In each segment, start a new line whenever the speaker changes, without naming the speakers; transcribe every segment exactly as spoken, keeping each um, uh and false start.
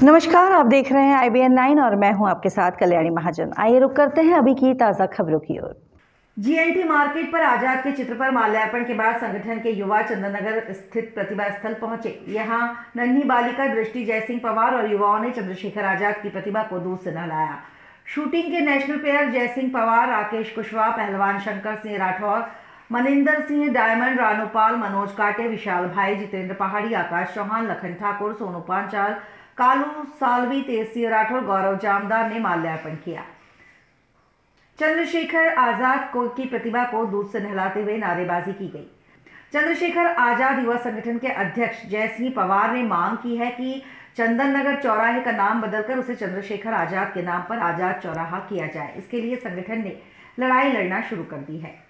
नमस्कार, आप देख रहे हैं आई बी एन नाइन और मैं हूं आपके साथ कल्याणी महाजन। आइए रुक करते हैं अभी की ताज़ा खबरों की ओर। जी एन टी मार्केट पर आजाद के चित्र पर माल्यार्पण के बाद संगठन के युवा चंदननगर स्थित प्रतिभा स्थल पहुंचे। यहां नन्ही बालिका दृष्टि जयसिंह पवार और युवाओं ने चंद्रशेखर आजाद की प्रतिभा को दूध से नहलाया। शूटिंग के नेशनल प्लेयर जयसिंह पवार, राकेश कुशवाहा, पहलवान शंकर सिंह राठौर, मनिंदर सिंह डायमंड, रानूपाल, मनोज काटे, विशाल भाई, जितेंद्र पहाड़ी, आकाश चौहान, लखन ठाकुर, सोनू पांचाल, कालू सालवी, तेजसिंह राठौर, गौरव जामदार ने माल्यार्पण किया। चंद्रशेखर आजाद को की प्रतिभा को दूध से नहलाते हुए नारेबाजी की गई। चंद्रशेखर आजाद युवा संगठन के अध्यक्ष जयसिंह पवार ने मांग की है कि चंदननगर चौराहे का नाम बदलकर उसे चंद्रशेखर आजाद के नाम पर आजाद चौराहा किया जाए। इसके लिए संगठन ने लड़ाई लड़ना शुरू कर दी है।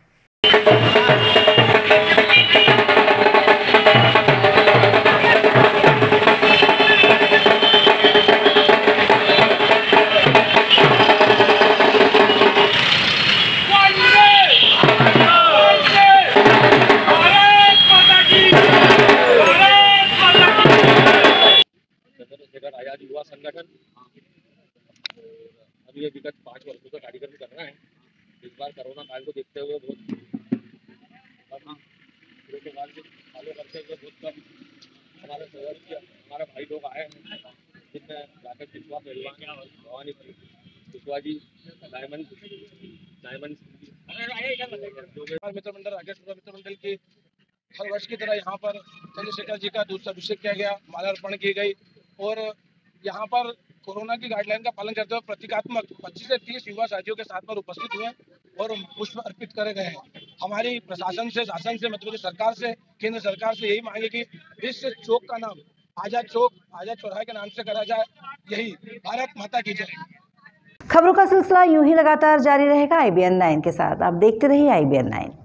चंद्रशेखर आजाद युवा संगठन अभी ये विगत पाँच वर्षों का कार्यक्रम कर रहा है। इस बार कोरोना काल को देखते हुए बहुत फॉलो करते हुए बहुत कम हमारे सदस्य हमारे भाई लोग आए हैं, जिनमें राकेश कुशवाहा, पहलवान भवानी कुशवाहा जी, डायमंड डायमंड मित्र मंडल राकेश कुशवाहा मित्र मंडल की हर वर्ष की तरह यहाँ पर चंद्रशेखर जी का दूध अभिषेक किया गया, माल्यार्पण की गई और यहाँ पर कोरोना की गाइडलाइन का पालन करते हुए प्रतीकात्मक पच्चीस से तीस युवा साथियों के साथ पर उपस्थित हुए और पुष्प अर्पित करे गए हैं। हमारी प्रशासन से, शासन से, मध्य प्रदेश सरकार से, केंद्र सरकार से यही मांगे कि इस चौक का नाम आजाद चौक, आजाद चौराहे के नाम से करा जाए। यही भारत माता की जय।
खबरों का सिलसिला यूं ही लगातार जारी रहेगा आई बी एन नाइन के साथ। आप देखते रहिए आई बी एन नाइन।